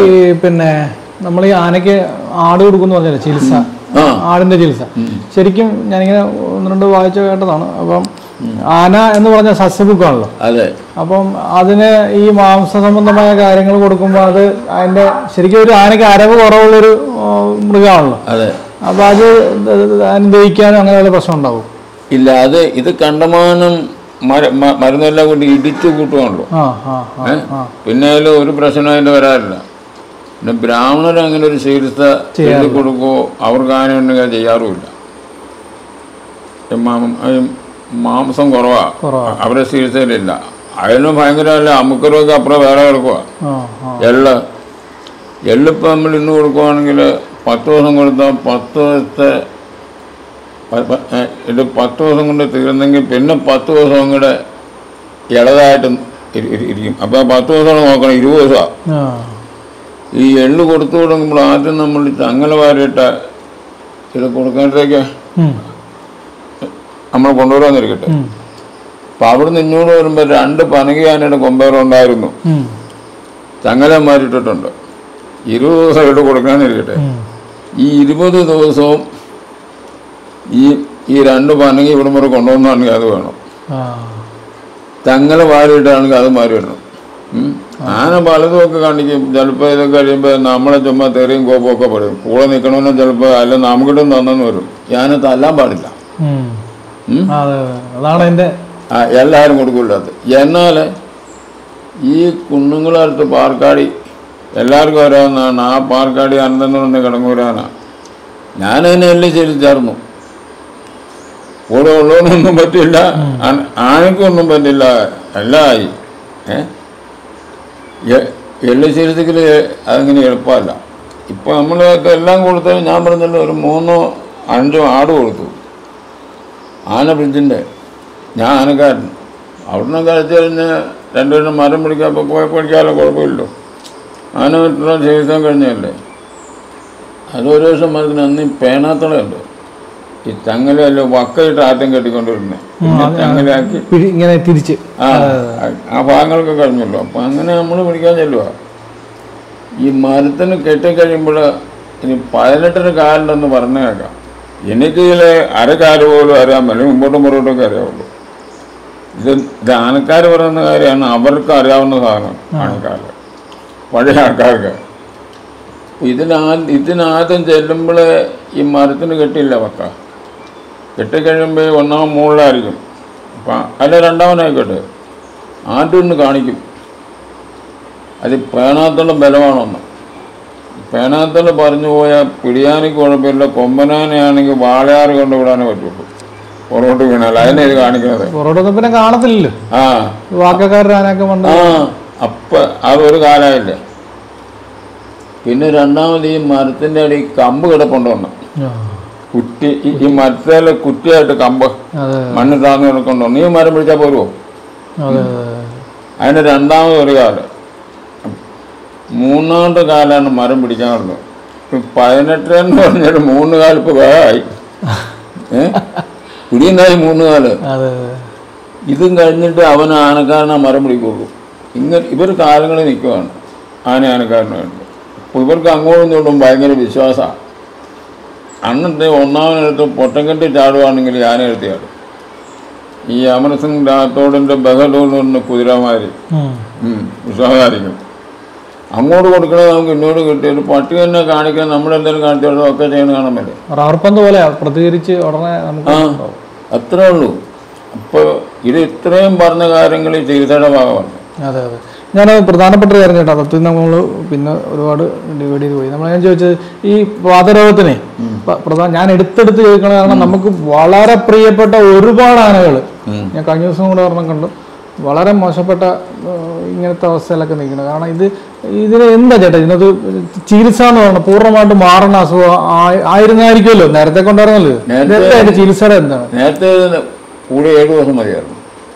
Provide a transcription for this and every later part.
പിന്നെ നമ്മൾ ഈ ആനയ്ക്ക് ആട് കൊടുക്കുന്നു പറഞ്ഞാൽ ചികിത്സ, ആടിന്റെ ചികിത്സ ശരിക്കും ഞാനിങ്ങനെ 1-2 വായിച്ചു കേട്ടതാണ്. അപ്പം ആന എന്ന് പറഞ്ഞ സസ്യബുക്കാണല്ലോ. അപ്പം അതിന് ഈ മാംസ സംബന്ധമായ കാര്യങ്ങൾ കൊടുക്കുമ്പോൾ അത് അതിന്റെ ശരിക്കും ഒരു ആനയ്ക്ക് അരവ് കുറവുള്ളൊരു മൃഗമാണല്ലോ. അപ്പൊ അത് ദഹിക്കാനും അങ്ങനെ വല്ല പ്രശ്നം ഉണ്ടാവും? ഇല്ല, അത് ഇത് കണ്ടമാനം മരുന്നെല്ലാം കൊണ്ട് ഇടിച്ചു കൂട്ടുവാണല്ലോ. പിന്നെ അതിൽ ഒരു പ്രശ്നം അതിൻ്റെ വരാറില്ല. പിന്നെ ബ്രാഹ്മണർ അങ്ങനെ ഒരു ചികിത്സ ചെയ്ത് കൊടുക്കുമോ അവർക്ക് ആന ഉണ്ടെങ്കിൽ ചെയ്യാറുമില്ല. മാംസം കുറവാണ്, അവരെ ചികിത്സയിലില്ല. അതിനും ഭയങ്കരമല്ല, അമുക്കരൊക്കെ അപ്പുറം വേറെ കിടക്കുക. എള്ളിപ്പോൾ നമ്മൾ ഇന്ന് കൊടുക്കുവാണെങ്കിൽ 10 ദിവസം കൊടുത്താൽ 10 ദിവസത്തെ ഇത് 10 ദിവസം കൊണ്ട് തീർന്നെങ്കിൽ പിന്നെ 10 ദിവസം കൂടെ ഇളതായിട്ട് ഇരിക്കും. അപ്പോൾ 10 ദിവസം നോക്കണം, 20 ദിവസമാണ്. ഈ എള്ള് കൊടുത്തു തുടങ്ങുമ്പോൾ ആദ്യം നമ്മൾ ചങ്ങലവാരിട്ട ഇത് കൊടുക്കാനത്തേക്ക് നമ്മൾ കൊണ്ടുവരാന്നിരിക്കട്ടെ. അപ്പം അവിടെ നിന്ന് ഇങ്ങോട്ട് വരുമ്പോൾ 2 പനകി ആനയുടെ കൊമ്പേറുണ്ടായിരുന്നു, ചങ്ങലന്മാരിട്ടിട്ടുണ്ട്. 20 ദിവസം എള്ള് കൊടുക്കാന്നിരിക്കട്ടെ. ഈ 20 ദിവസവും ഈ 2 പനകി ഇവിടെ വരെ കൊണ്ടുവന്നാണെങ്കിൽ അത് വേണം. ചങ്ങല വാരിയിട്ടാണെങ്കിൽ അത് മാറി വരണം. ആന പലതുമൊക്കെ കാണിക്കും. ചിലപ്പോൾ ഇതൊക്കെ കഴിയുമ്പോൾ നമ്മളെ ചുമ്മാ തെറിയും കോപ്പമൊക്കെ പറയും. കൂടെ നിൽക്കണമെന്ന് ചിലപ്പോൾ അല്ല നമുക്കിട്ടും തന്നെന്ന് വരും. ആന തല്ലാൻ പാടില്ല, എല്ലാവരും കൊടുക്കില്ലാത്ത. എന്നാൽ ഈ കുന്നുങ്ങളടുത്ത് പാർക്കാടി എല്ലാവർക്കും അറിയാവുന്നതാണ്. ആ പാർക്കാടി അനന്തന്ന് പറഞ്ഞ കിടങ്ങൂരാന. ഞാനതിനെ എല്ലാം ശരിച്ചായിരുന്നു. കൂടെ ഉള്ളവനൊന്നും പറ്റില്ല, ആനക്കൊന്നും പറ്റില്ല, എല്ലാം ആയി. എള്ളു ശരീരത്തിൽ അതങ്ങനെ എളുപ്പമല്ല. ഇപ്പം നമ്മളൊക്കെ എല്ലാം കൊടുത്താൽ ഞാൻ പറഞ്ഞല്ലോ ഒരു 3-5 ആട് കൊടുത്തു. ആന ബ്രിഡ്ജിൻ്റെ ഞാൻ ആനക്കാരൻ. അവിടുന്ന് കഴിച്ചു കഴിഞ്ഞ് 2 പേരും മരം പിടിക്കാൻ പോയി പഠിക്കാമല്ലോ, കുഴപ്പമില്ലല്ലോ. ആന മറ്റുള്ള ചികിത്സ കഴിഞ്ഞല്ലേ. അതൊരു ദിവസം മരത്തിന് അന്ന് പേനാത്തളയുണ്ട്, ഈ ചങ്ങലല്ലോ വക്കയിട്ട് ആറ്റം കെട്ടിക്കൊണ്ടിരുന്നത്, ചങ്ങലയാക്കി ഇങ്ങനെ തിരിച്ച് ആ ഭാഗങ്ങളൊക്കെ കഴിഞ്ഞല്ലോ. അപ്പം അങ്ങനെ നമ്മൾ പിടിക്കാൻ ചെല്ലുക. ഈ മരത്തിന് കെട്ടിക്കഴിയുമ്പോൾ ഇനി 18 കാലുണ്ടെന്ന് പറഞ്ഞു കേൾക്കാം. എനിക്ക് ഇതിലെ അരക്കാല് പോലും അറിയാൻ പറ്റില്ല, മുമ്പോട്ടും പുറകോട്ടൊക്കെ അറിയാവുള്ളൂ. ഇത് ആനക്കാർ പറയുന്ന കാര്യമാണ്, അവർക്ക് അറിയാവുന്ന സാധനം ആനക്കാര്, പഴയ ആൾക്കാർക്ക്. ഇതിനാദ്യം ചെല്ലുമ്പോൾ ഈ മരത്തിന് കെട്ടില്ല വക്ക. കെട്ടിക്കഴിയുമ്പോൾ ഒന്നാമൻ മുകളിലായിരിക്കും. അപ്പം അല്ല രണ്ടാമനായിക്കോട്ടെ, ആദ്യം ഒന്ന് കാണിക്കും അത് പേനാത്തുള്ള ബലമാണെന്ന്. പേനാത്തുള്ള പറഞ്ഞു പോയാൽ പിടിയാനയ്ക്ക് കുഴപ്പമില്ല, കൊമ്പനാനയാണെങ്കിൽ വാളയാറ് കൊണ്ട് വിടാനേ പറ്റുള്ളൂ. പുറകോട്ട് വീണാൽ അതിനെ ഇത് കാണിക്കുന്നത്. പിന്നെ കാണത്തില്ലല്ലോ. അപ്പം അതൊരു കാലമായില്ലേ. പിന്നെ രണ്ടാമത് ഈ മരത്തിൻ്റെ അടി കമ്പ് കിടപ്പുണ്ടോന്ന്, കുറ്റി, ഈ മരത്തിലെ കുറ്റിയായിട്ട് കമ്പ് മണ്ണ് താന്ന് കിടക്കൊണ്ടോ. നീ മരം പിടിച്ചാൽ പോരുമോ? അതിന് രണ്ടാമതൊരു കാല്. 3ാമത്തെ കാലാണ് മരം പിടിക്കാൻ നടന്നത്. 18 എന്ന് പറഞ്ഞാൽ 3 കാല് ഇപ്പോൾ വേഗമായി. പിടിയുണ്ടായി 3 കാല്. ഇതും കഴിഞ്ഞിട്ട് അവൻ ആനക്കാരനാ മരം പിടിക്കുള്ളൂ. ഇവർ കാലങ്ങളിൽ നിൽക്കുവാണ് ആനക്കാരന് വേണ്ടി. അപ്പോൾ ഇവർക്ക് അങ്ങോട്ടും ഇങ്ങോട്ടും ഭയങ്കര വിശ്വാസമാണ്. അന്നത്തെ ഒന്നാമനെടുത്ത് പൊട്ടംകെട്ടി ചാടുവാണെങ്കിൽ ആന എടുത്ത് ചാടും. ഈ അമർസിംഗ് രാത്തോടിൻ്റെ ബഹലൂന്ന് പറഞ്ഞ കുതിരമാര് വിശ്വാസമായിരിക്കും. അങ്ങോട്ട് കൊടുക്കണത് നമുക്ക് ഇങ്ങോട്ട് കിട്ടി. ഒരു പട്ടി തന്നെ കാണിക്കാൻ നമ്മളെന്തെങ്കിലും കാണിച്ചോളൂ ഒക്കെ ചെയ്യണം കാണാൻ പറ്റും. റബ്ബർപന്ത് പോലെ പ്രതികരിച്ച് ഉടനെ അത്രേ ഉള്ളൂ. അപ്പോൾ ഇത് ഇത്രയും പറഞ്ഞ കാര്യങ്ങൾ ഈ ചികിത്സയുടെ ഭാഗമാണ്. അതെ അതെ, ഞാൻ പ്രധാനപ്പെട്ട കാര്യം കേട്ടോ. തത്വം നമ്മൾ പിന്നെ ഒരുപാട് ഡിവൈഡ് ചെയ്ത് പോയി. ഞാൻ ചോദിച്ചത് ഈ വാതരോഗത്തിനെ ഞാൻ എടുത്തെടുത്ത് ചോദിക്കണ കാരണം നമുക്ക് വളരെ പ്രിയപ്പെട്ട ഒരുപാട് ആനകൾ ഞാൻ കഴിഞ്ഞ ദിവസം കൂടെ ഒരെണ്ണം കണ്ടു, വളരെ മോശപ്പെട്ട ഇങ്ങനത്തെ അവസ്ഥയിലൊക്കെ നിൽക്കുന്നത്. കാരണം ഇതിന് എന്താ ചേട്ടാ ഇതിനകത്ത് ചികിത്സ എന്ന് പറഞ്ഞാൽ പൂർണ്ണമായിട്ട് മാറുന്ന അസുഖം ആയിരുന്നായിരിക്കുമല്ലോ, നേരത്തെ കൊണ്ടായിരുന്നല്ലോ. അതിന്റെ ചികിത്സയുടെ എന്താണ്? നേരത്തെ കൂടെ 7 ദിവസം മതിയായിരുന്നു.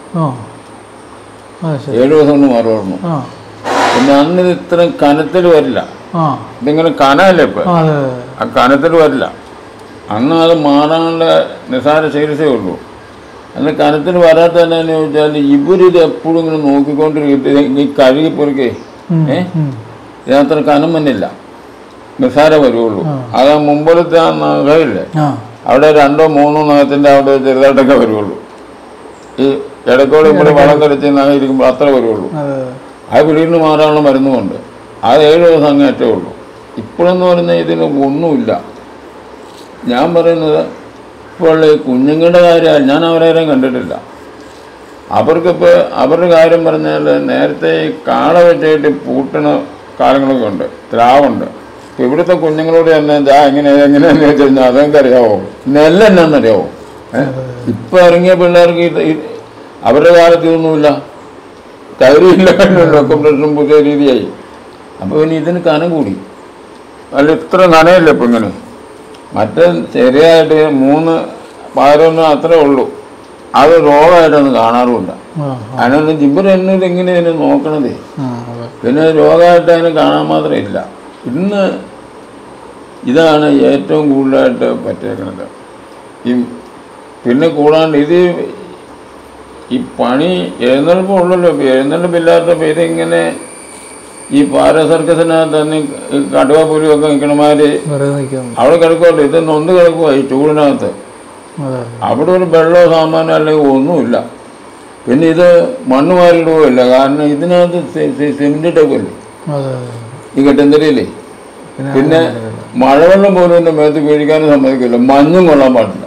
7 ദിവസം കൊണ്ട് മാറുമായിരുന്നു. പിന്നെ അന്ന് ഇത് ഇത്രയും കനത്തിൽ വരില്ല. ഇതിങ്ങനെ കനമല്ലേ ഇപ്പൊ, ആ കനത്തിൽ വരില്ല. അന്ന് അത് മാറാനുള്ള നിസ്സാര ചികിത്സയേ ഉള്ളൂ. അന്ന് കനത്തിൽ വരാത്ത തന്നെ ചോദിച്ചാൽ ഇവരിത് എപ്പോഴും ഇങ്ങനെ നോക്കിക്കൊണ്ടിരിക്കും. ഈ കഴുകി പൊറുക്കേ ഇതിനത്ര കനം വന്നില്ല, നിസ്സാര വരുള്ളൂ. അത് മുമ്പിലത്തെ ആ നഖമില്ലേ, അവിടെ 2 or 3 നഖത്തിൻ്റെ അവിടെ ചെറുതായിട്ടൊക്കെ വരുള്ളൂ. ഈ ഇടയ്ക്കോടെ ഇവിടെ വളം കരച്ച് നഖം ഇരിക്കുമ്പോൾ അത്ര വരുള്ളൂ. അത് പിടിയിൽ മാറാനുള്ള മരുന്നുമുണ്ട്. അത് 7 ദിവസം അങ്ങേറ്റേ ഉള്ളൂ. ഇപ്പോഴെന്ന് പറഞ്ഞാൽ ഇതിന് ഒന്നുമില്ല. ഞാൻ പറയുന്നത് ഇപ്പോൾ ഈ കുഞ്ഞുങ്ങളുടെ കാര്യം ഞാൻ അവരാരും കണ്ടിട്ടില്ല. അവർക്കിപ്പോൾ അവരുടെ കാര്യം പറഞ്ഞാൽ നേരത്തെ ഈ കാള വെച്ചിട്ട് പൂട്ടണ കാലങ്ങളൊക്കെ ഉണ്ട്, ത്രാവുണ്ട്. ഇപ്പം ഇവിടുത്തെ കുഞ്ഞുങ്ങളോട് തന്നെ എങ്ങനെയാണെന്ന് വെച്ച് കഴിഞ്ഞാൽ അതൊക്കെ അറിയാവോ, നെല്ലെന്നാന്നറിയാവോ? ഇപ്പം ഇറങ്ങിയ പിള്ളേർക്ക് അവരുടെ കാലത്ത് ഇതൊന്നുമില്ല, കയറിയില്ല, പ്രശ്നം പുതിയ രീതിയായി. അപ്പോൾ പിന്നെ ഇതിന് കനം കൂടി. അല്ല ഇത്ര നനയില്ല ഇപ്പം ഇങ്ങനെ. മറ്റേ ശരിയായിട്ട് 3 11 അത്രേ ഉള്ളൂ. അത് രോഗമായിട്ടൊന്നും കാണാറുമില്ല. അതിനൊന്നും ജിബർ എങ്ങനെ ഇതിനെ നോക്കണതേ. പിന്നെ രോഗമായിട്ട് അതിനെ കാണാൻ മാത്രമേ ഇല്ല. ഇന്ന് ഇതാണ് ഏറ്റവും കൂടുതലായിട്ട് പറ്റേക്കുന്നത്. പിന്നെ കൂടാണ്ട് ഇത് ഈ പണി എഴുന്നേൽപ്പുള്ളല്ലോ. എഴുന്നേൽപ്പില്ലാത്തപ്പോൾ ഇതിങ്ങനെ ഈ പാര സർക്കസിനകത്ത് തന്നെ കടുവ പുലിയൊക്കെ നിൽക്കണമാര് അവിടെ കിടക്കുമല്ലോ. ഇത് നൊന്ത് കിടക്കുക ഈ ചൂടിനകത്ത്. അവിടെ ഒരു വെള്ളമോ സാമാനോ അല്ലെങ്കിൽ ഒന്നുമില്ല. പിന്നെ ഇത് മണ്ണ് മാറിയിടുകയില്ല, കാരണം ഇതിനകത്ത് സിമെന്റ് ഇട്ടേക്കല്ലേ ഈ കെട്ടുന്തരിയില്ലേ. പിന്നെ മഴവെള്ളം പോലും എൻ്റെ മേത്ത് വീഴിക്കാനും സമ്മതിക്കില്ല. മഞ്ഞും കൊള്ളാൻ പാടില്ല.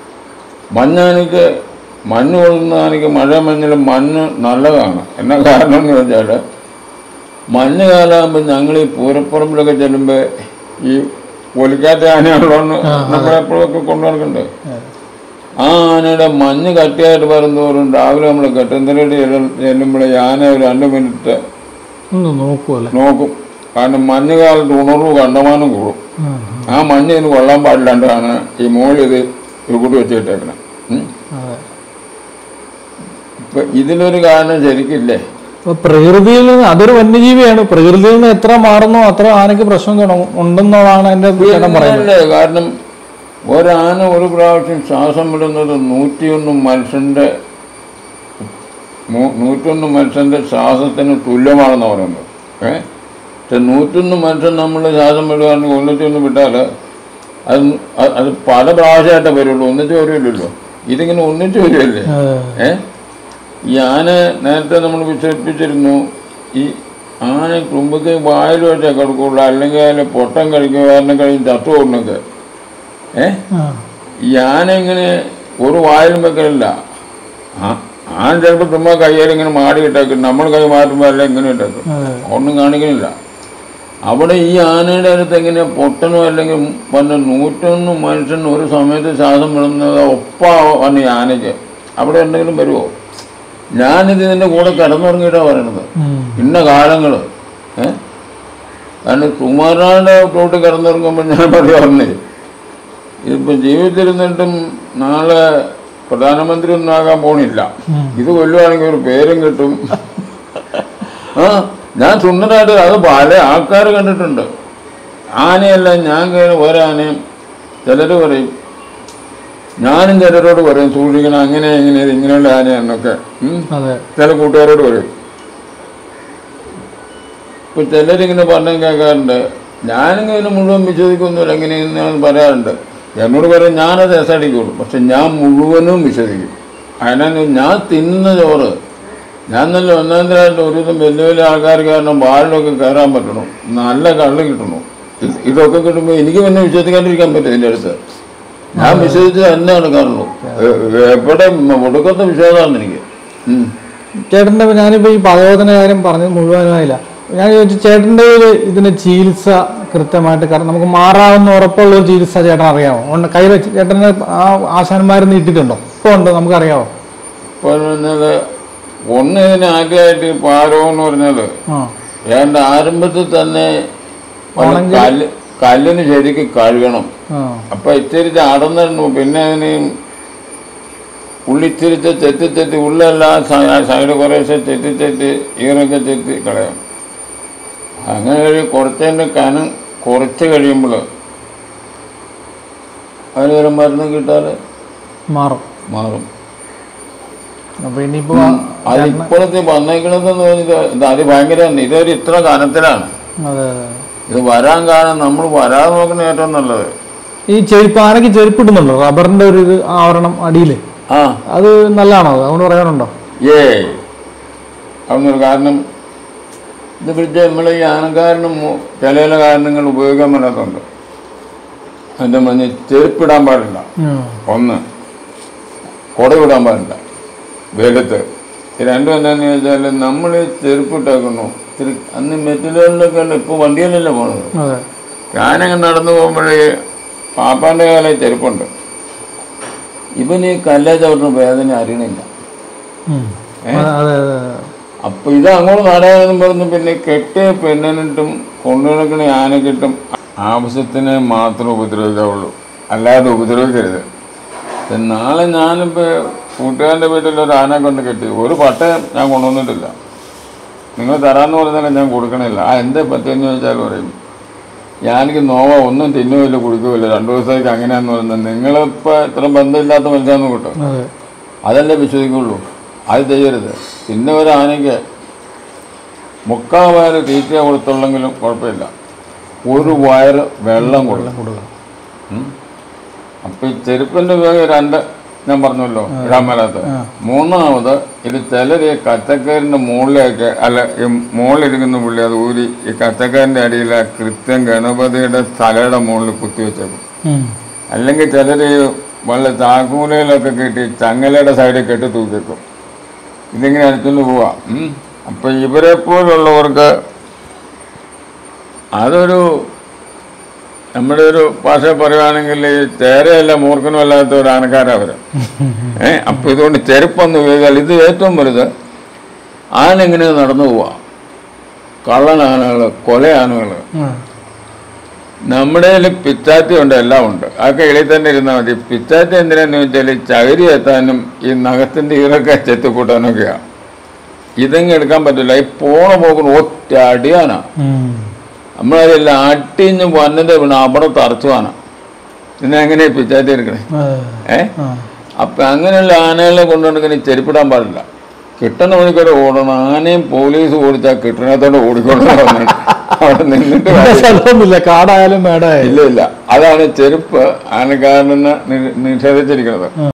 മഞ്ഞ് കൊള്ളുന്നതാണെങ്കിൽ മഞ്ഞിൽ മണ്ണ് നല്ലതാണ്. എന്നാ കാരണം എന്ന് വെച്ചാൽ മഞ്ഞ് കാലമാകുമ്പോൾ ഞങ്ങൾ ഈ പൂരപ്പുറമ്പിലൊക്കെ ചെല്ലുമ്പോൾ ഈ ഒലിക്കാത്ത ആനയുള്ളതുകൊണ്ട് നമ്മളെപ്പോഴൊക്കെ കൊണ്ടു നടക്കണ്ടേ. ആ ആനയുടെ മഞ്ഞ് കട്ടിയായിട്ട് വരുന്നതോറും രാവിലെ നമ്മൾ കെട്ടുന്തരയുടെ ചെല്ലുമ്പോൾ ആന ഒരു 2 മിനിറ്റ് നോക്കും. കാരണം മഞ്ഞ് കാലത്ത് ഉണർവ് കണ്ടമാനം കൂടും. ആ മഞ്ഞ് ഇതിന് കൊള്ളാൻ പാടില്ലാണ്ടാണ് ഈ മോളിൽ ഇത് കൂടി വെച്ചിട്ടേക്കണം. ഇപ്പം ഇതിലൊരു കാരണം ശരിക്കില്ലേ. പ്രകൃതിയിൽ നിന്ന് അതൊരു വന്യജീവിയാണ്. പ്രകൃതിയിൽ നിന്ന് എത്ര മാറുന്നോ അത്ര ആനയ്ക്ക് പ്രശ്നം ഉണ്ടെന്നുള്ളതാണ് എൻ്റെ പറയുന്നത്. കാരണം ഒരാന ഒരു പ്രാവശ്യം ശ്വാസം വിടുന്നത് 101 മനുഷ്യൻ്റെ ശ്വാസത്തിന് തുല്യമാണെന്ന് പറയുന്നത്. പക്ഷെ 101 മനുഷ്യൻ നമ്മൾ ശ്വാസം വിടുകയാണെങ്കിൽ ഒന്നിച്ചൊന്ന് വിട്ടാൽ അത് പല പ്രാവശ്യമായിട്ടേ വരുള്ളൂ, ഒന്നിച്ച് വരുമല്ലോ. ഇതിങ്ങനെ ഒന്നിച്ച് വരുമല്ലേ. ഈ ആന നേരത്തെ നമ്മൾ വിശ്വസിപ്പിച്ചിരുന്നു, ഈ ആന കുമ്പക്ക് വായിൽ വെച്ചാൽ കിടക്കുള്ളൂ, അല്ലെങ്കിൽ അതിൽ പൊട്ടം കഴിക്കുക, കാരണം കഴിഞ്ഞ് ചത്തുപോകുന്നൊക്കെ. ഈ ആന ഇങ്ങനെ ഒരു വായിലും വെക്കലില്ല. ആന ചിലപ്പോൾ ചുമ്മാ കയ്യിലിങ്ങനെ മാടി ഇട്ടേക്കും. നമ്മൾ കൈ മാറ്റുമ്പോൾ എല്ലാം ഇങ്ങനെ ഇട്ടേക്കും, ഒന്നും കാണിക്കുന്നില്ല. അവിടെ ഈ ആനയുടെ അടുത്ത് എങ്ങനെ പൊട്ടനോ അല്ലെങ്കിൽ 101 മനുഷ്യൻ ഒരു സമയത്ത് ശ്വാസം വിടുന്നത് ഒപ്പാണ് ഈ ആനയ്ക്ക്. അവിടെ എന്തെങ്കിലും വരുമോ? ഞാനിത് ഇതിൻ്റെ കൂടെ കിടന്നുറങ്ങിയിട്ടാണ് പറയണത്. ഇന്ന കാലങ്ങൾ കാരണം കുമാരനാളുടെ തൊട്ട് കിടന്നുറങ്ങുമ്പോൾ ഞാൻ പറയാറുണ്ട്, ഇതിപ്പോൾ ജീവിച്ചിരുന്നിട്ടും നാളെ പ്രധാനമന്ത്രി ഒന്നും ആകാൻ പോണില്ല. ഇത് കൊല്ലുവാണെങ്കിൽ ഒരു പേരും കിട്ടും. ഞാൻ സുന്ദരമായിട്ട് അത് പല ആൾക്കാർ കണ്ടിട്ടുണ്ട്. ആനയല്ല ഞാൻ ഒരാനയും ചിലർ പറയും, ഞാനും ചിലരോട് പറയും സൂക്ഷിക്കണം, അങ്ങനെ ഇങ്ങനെയുള്ള ആനയാണെന്നൊക്കെ ചില കൂട്ടുകാരോട് പറയും. ഇപ്പം ചിലരിങ്ങനെ പറഞ്ഞു കേൾക്കാറുണ്ട്. ഞാനിങ്ങനെ മുഴുവൻ വിശ്വസിക്കൊന്നുമില്ല, എങ്ങനെയെന്ന് പറയാറുണ്ട്. എന്നോട് പറയും ഞാനത് എസടിക്കുള്ളൂ, പക്ഷെ ഞാൻ മുഴുവനും വിശ്വസിക്കും. അതിനാണ് ഞാൻ തിന്നുന്ന ചോറ് ഞാൻ നല്ല ഒന്നാന്തരമായിട്ട് ഒരു ദിവസം വലിയ വലിയ ആൾക്കാർ കാരണം വാളിലൊക്കെ കയറാൻ പറ്റണം, നല്ല കള്ള് കിട്ടണം. ഇതൊക്കെ കിട്ടുമ്പോൾ എനിക്ക് പിന്നെ വിശ്വസിക്കാണ്ടിരിക്കാൻ പറ്റും. ഇതിൻ്റെ അടുത്ത് ഞാൻ വിശ്വസിച്ച് തന്നെ നടക്കാറുള്ളൂ. എവിടെ ഒടുക്കത്തെ വിശ്വാസമാണ് എനിക്ക്. ചേട്ടൻ്റെ ഞാനിപ്പോൾ ഈ പദബോധന കാര്യം പറഞ്ഞത് മുഴുവനായില്ല. ഞാൻ ചോദിച്ചു, ചേട്ടൻ്റെ ഇതിന് ചികിത്സ കൃത്യമായിട്ട് കാരണം നമുക്ക് മാറാവുന്ന ഉറപ്പുള്ളൊരു ചികിത്സ ചേട്ടൻ അറിയാമോ? കയ്യിൽ ചേട്ടന് ആ ആശാന്മാർ നീട്ടിയിട്ടുണ്ടോ? ഇപ്പോൾ ഉണ്ട്, നമുക്കറിയാമോ? ഇപ്പോൾ പറഞ്ഞാൽ ഒന്ന് ഇതിന് ആദ്യമായിട്ട് പാരോ എന്ന് പറഞ്ഞാൽ ഏതാണ്ട് ആരംഭത്തിൽ തന്നെ കല്ലിന് ശരിക്ക് കഴുകണം. അപ്പം ഇച്ചിരിച്ച് അടന്നിരുന്നു. പിന്നെ അതിന് ഉള്ളിച്ചിരിച്ച് ചെത്തി ഉള്ളെല്ലാം സൈഡ് കുറേശ്ശെ ചെത്തി ഈറൊക്കെ ചെത്തി കളയാം. അങ്ങനെ കുറച്ചതിൻ്റെ കനം കുറച്ച് കഴിയുമ്പോൾ അതിന് ഒരു മരുന്ന് കിട്ടാൽ മാറും. അപ്പോൾ ഇനിയിപ്പോൾ അത് ഇപ്പോഴത്തെ വന്നേക്കണതെന്ന് പറഞ്ഞത് അത് ഭയങ്കര ഇതൊരു ഇത്ര കനത്തിലാണ്. അതെ ഇത് വരാൻ കാരണം നമ്മൾ വരാതെ നോക്കുന്ന ഏറ്റവും നല്ലത്. ഈ ചെരുപ്പ് ആനയ്ക്ക് ചെരുപ്പ് ഇടുന്നുണ്ടോ? റബ്ബറിന്റെ ഒരു ഇത് ആവരണം അടിയിൽ, അത് നല്ലതാണോ? അതുകൊണ്ട് പറയാനുണ്ടോ? അതൊന്നൊരു കാരണം ഇത് പിടിച്ച് നമ്മൾ ഈ ആനക്കാരനും ചില ചില കാരണങ്ങൾ ഉപയോഗിക്കാൻ പറ്റാത്തതുണ്ട്. അതിൻ്റെ മഞ്ഞ് ചെരുപ്പിടാൻ പാടില്ല, ഒന്ന് കുട വിടാൻ പാടില്ല വെയിലത്ത്. രണ്ടും എന്താണെന്ന് ചോദിച്ചാൽ നമ്മൾ ചെരുപ്പിട്ടേക്കുന്നു ഇത്തിരി അന്ന് മെറ്റലുകളിലൊക്കെ ഉണ്ട്, ഇപ്പോൾ വണ്ടികളിലല്ലേ പോണത്. ഞാനങ്ങനെ നടന്നു പോകുമ്പോഴേ പാപ്പാൻ്റെ കാലം ചെരുപ്പുണ്ട്. ഇവന് ഈ കല്ലാ ചവിട്ടുന്ന വേദന അറിയണില്ല. അപ്പൊ ഇത് അങ്ങോട്ട് നാടായെന്നും പറഞ്ഞു പിന്നെ കെട്ടിയ പെണ്ണിനിട്ടും കൊണ്ടുനടക്കണ ആനക്കിട്ടും ആവശ്യത്തിന് മാത്രം ഉപദ്രവിക്കാവുള്ളൂ, അല്ലാതെ ഉപദ്രവിക്കരുത്. നാളെ ഞാനിപ്പോൾ കൂട്ടുകാരൻ്റെ വീട്ടിൽ ഒരു ആന കൊണ്ട് കെട്ടി ഒരു പട്ടയം ഞാൻ കൊണ്ടുവന്നിട്ടില്ല. നിങ്ങൾ തരാമെന്ന് പറഞ്ഞാൽ ഞാൻ കൊടുക്കണില്ല. എന്താ പറ്റിയെന്ന് ചോദിച്ചാൽ പറയും ഞാനെനിക്ക് നോവ ഒന്നും തിന്നുമില്ല കുടിക്കുമില്ല 2 ദിവസത്തേക്ക് അങ്ങനെയാന്ന് പറയുന്നത്. നിങ്ങളിപ്പോൾ ഇത്ര ബന്ധമില്ലാത്ത മനുഷ്യന്ന് കിട്ടും, അതല്ലേ വിശ്വസിക്കുള്ളൂ. അത് ചെയ്യരുത്. പിന്നെ ഒരു ആനയ്ക്ക് 3/4 വയറ് തീറ്റ കൊടുത്തുള്ളെങ്കിലും കുഴപ്പമില്ല, 1 വയറ് വെള്ളം കൊടുക്കുക. അപ്പം ഈ ചെരുപ്പിൻ്റെ ഉപയോഗം 2 ഞാൻ പറഞ്ഞല്ലോ ഇടാൻ മേലാത്ത. മൂന്നാമത് ഇത് ചിലർ ഈ കച്ചക്കറിൻ്റെ മുകളിലേക്ക് അല്ല ഈ മുകളിലിരിക്കുന്ന പുള്ളി അത് ഊരി ഈ കച്ചക്കറിൻ്റെ അടിയിൽ കൃത്യം ഗണപതിയുടെ തലയുടെ മുകളിൽ കുത്തിവെച്ചേക്കും. അല്ലെങ്കിൽ ചിലർ ഈ വല്ല ചാക്കൂലയിലൊക്കെ കെട്ടി ചങ്ങലയുടെ സൈഡിൽ കെട്ടി തൂക്കിവെക്കും. ഇതിങ്ങനെ അടിച്ചുകൊണ്ട് പോവാം. അപ്പം ഇവരെ പോലുള്ളവർക്ക് അതൊരു നമ്മുടെ ഒരു ഭാഷ പറയുകയാണെങ്കിൽ ഈ ചേരയല്ല മൂർഖനും അല്ലാത്ത ഒരു ആനക്കാരവർ. അപ്പം ഇതുകൊണ്ട് ചെരുപ്പൊന്ന് ഉപയോഗിച്ചാൽ ഇത് ഏറ്റവും വലുത്. ആനെങ്ങനെ നടന്നു പോവാം, കള്ളനാനകൾ, കൊലയാനകൾ. നമ്മുടെ പിച്ചാത്തി ഉണ്ട്, എല്ലാം ഉണ്ട്. അതൊക്കെ എളി തന്നെ ഇരുന്നാൽ മതി. പിച്ചാത്തി എന്തിനാന്ന് ചോദിച്ചാൽ ചകിരി എത്താനും ഈ നഖത്തിൻ്റെ ഈറൊക്കെ ചെത്തിക്കൂട്ടാനൊക്കെയാണ്. ഇതെങ്ങനെ എടുക്കാൻ പറ്റില്ല. ഈ പോണ പോക്കുന്ന ഒറ്റ അടിയാനാ. നമ്മളതെല്ലാം അട്ടിഞ്ഞ് വന്നത് വീണ അവിടെ തറച്ചു ആന. പിന്നെ എങ്ങനെയാ പിച്ചാത്തി എടുക്കണേ? അപ്പം അങ്ങനെയുള്ള ആനകളെ കൊണ്ടുനടക്കുന്ന ചെരുപ്പിടാൻ പാടില്ല. കിട്ടുന്ന വഴിക്കൂടെ ഓടണം. ആനയും പോലീസ് ഓടിച്ചാൽ കിട്ടണത്തോടെ ഓടിക്കൊണ്ടു അവിടെ നിന്നിട്ട് കാടായാലും മേടായാലും ഇല്ല. അതാണ് ചെരുപ്പ് ആനക്കാരനെ നിഷേധിച്ചിരിക്കുന്നത്.